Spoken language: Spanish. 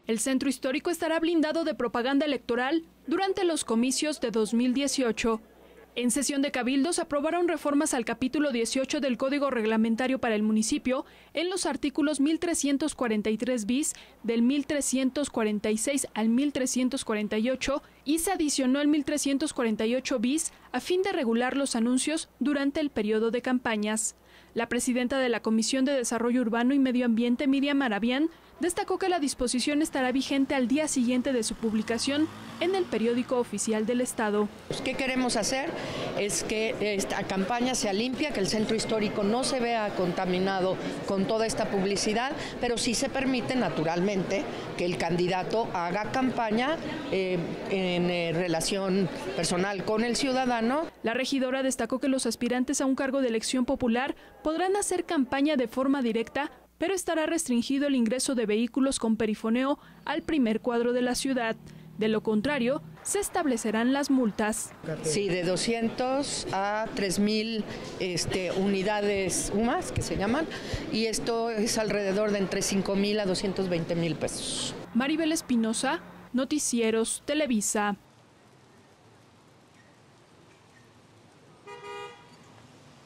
El centro histórico estará blindado de propaganda electoral durante los comicios de 2018. En sesión de cabildo se aprobaron reformas al capítulo 18 del Código Reglamentario para el municipio en los artículos 1343 bis, del 1346 al 1348 y se adicionó el 1348 bis a fin de regular los anuncios durante el periodo de campañas. La presidenta de la Comisión de Desarrollo Urbano y Medio Ambiente, Miriam Arabián, destacó que la disposición estará vigente al día siguiente de su publicación en el periódico oficial del Estado. ¿Qué queremos hacer? Es que esta campaña sea limpia, que el centro histórico no se vea contaminado con toda esta publicidad, pero sí se permite naturalmente que el candidato haga campaña en relación personal con el ciudadano. La regidora destacó que los aspirantes a un cargo de elección popular podrán hacer campaña de forma directa, pero estará restringido el ingreso de vehículos con perifoneo al primer cuadro de la ciudad. De lo contrario, se establecerán las multas. Sí, de 200 a 3,000 unidades UMAS, que se llaman, y esto es alrededor de entre 5,000 a 220,000 pesos. Maribel Espinosa, Noticieros Televisa.